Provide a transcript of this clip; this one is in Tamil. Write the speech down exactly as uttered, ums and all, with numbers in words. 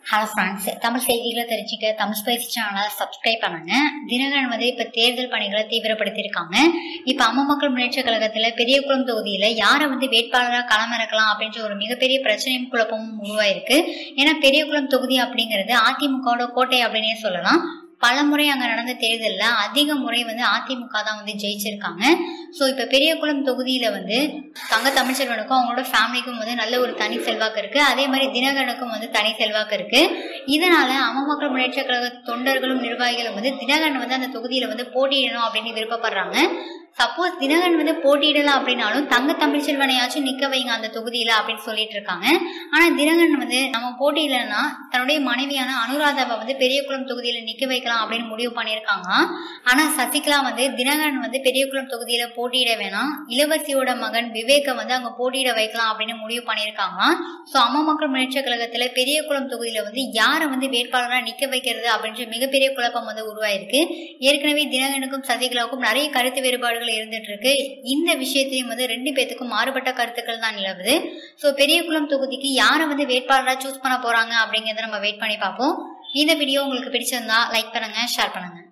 ஹலோ ஃப்ரெண்ட்ஸ், தமிழ் செய்திகளை தெரிஞ்சுக்க தமிழ் ஸ்பைஸ் சேனலை சப்ஸ்கிரைப் பண்ணுங்க. தினகரன் வந்து இப்போ தேர்தல் பணிகளை தீவிரப்படுத்தியிருக்காங்க. இப்போ அம்மா மக்கள் முன்னேற்ற கழகத்தில் பெரியகுளம் தொகுதியில் யாரை வந்து வேட்பாளராக களமிறக்கலாம் அப்படின்ற ஒரு மிகப்பெரிய பிரச்சனையும் குழப்பமும் உருவாயிருக்கு. ஏன்னா பெரியகுளம் தொகுதி அப்படிங்கிறது அதிமுகவோட கோட்டை அப்படின்னே சொல்லலாம். பல முறை அங்கே நடந்த தேர்தலில் அதிக முறை வந்து அதிமுக தான் வந்து ஜெயிச்சிருக்காங்க. ஸோ இப்போ பெரியகுளம் தொகுதியில் வந்து தங்க தமிழ்ச்செல்வனுக்கும் அவங்களோட ஃபேமிலிக்கும் வந்து நல்ல ஒரு தனி செல்வாக்கு இருக்குது. அதே மாதிரி தினகரனுக்கும் வந்து தனி செல்வாக்கு இருக்குது. இதனால் அம்மா மக்கள் முன்னேற்ற கழக தொண்டர்களும் நிர்வாகிகளும் வந்து தினகரன் வந்து அந்த தொகுதியில் வந்து போட்டியிடணும் அப்படின்னு விருப்பப்படுறாங்க. சப்போஸ் தினகரன் வந்து போட்டியிடலாம் அப்படின்னாலும் தங்க தமிழ்ச்செல்வனையாச்சும் நிக்க வைங்க அந்த தொகுதியில அப்படின்னு சொல்லிட்டு இருக்காங்க. ஆனா தினகரன் வந்து நம்ம போட்டியிடலன்னா தன்னுடைய மனைவியான அனுராதாவை வந்து பெரியகுளம் தொகுதியில நிக்க வைக்கலாம் அப்படின்னு முடிவு பண்ணியிருக்காங்க. ஆனா சசிகலா வந்து தினகரன் வந்து பெரியகுளம் தொகுதியில போட்டியிட வேணாம், இளவரசியோட மகன் விவேக வந்து அங்க போட்டியிட வைக்கலாம் அப்படின்னு முடிவு பண்ணியிருக்காங்க. ஸோ அம்மா மக்கள் முன்னேற்ற கழகத்துல பெரியகுளம் தொகுதியில வந்து யாரை வந்து வேட்பாளராக நிக்க வைக்கிறது அப்படின்ற மிகப்பெரிய குழப்பம் வந்து உருவாயிருக்கு. ஏற்கனவே தினகரனுக்கும் சசிகலாவுக்கும் நிறைய கருத்து வேறுபாடுகள் இருந்துட்டு இருக்கு. இந்த விஷயத்திலையும் வந்து ரெண்டு பேத்துக்கும் மாறுபட்ட கருத்துக்கள் தான் நிலவுது. ஸோ பெரியகுளம் தொகுதிக்கு யாரை வந்து வேட்பாளராக சூஸ் பண்ண போறாங்க அப்படிங்கிறத நம்ம வெயிட் பண்ணி பார்ப்போம். இந்த வீடியோ உங்களுக்கு பிடிச்சிருந்தா லைக் பண்ணுங்க, ஷேர் பண்ணுங்க.